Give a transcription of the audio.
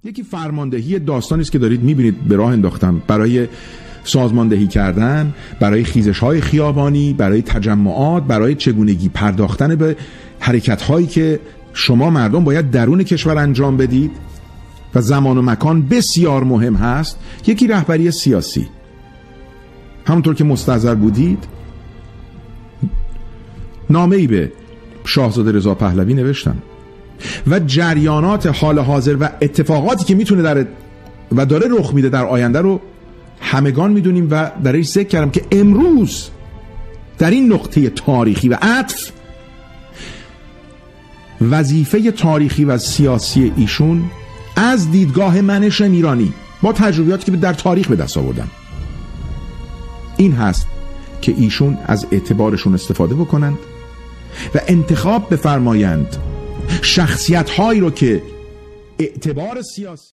یکی فرماندهی داستانی است که دارید میبینید به راه انداختم برای سازماندهی کردن، برای خیزش‌های خیابانی، برای تجمعات، برای چگونگی پرداختن به حرکت‌هایی که شما مردم باید درون کشور انجام بدید و زمان و مکان بسیار مهم هست. یکی رهبری سیاسی، همونطور که مستحضر بودید نامه‌ای به شاهزاده رضا پهلوی نوشتم و جریانات حال حاضر و اتفاقاتی که میتونه داره رخ میده در آینده رو همگان میدونیم و درش ذکر کردم که امروز در این نقطه تاریخی و عطف وظیفه تاریخی و سیاسی ایشون از دیدگاه من شمیرانی با تجربیاتی که در تاریخ به دست آوردم این هست که ایشون از اعتبارشون استفاده بکنند و انتخاب بفرمایند شخصیت هایی رو که اعتبار سیاسی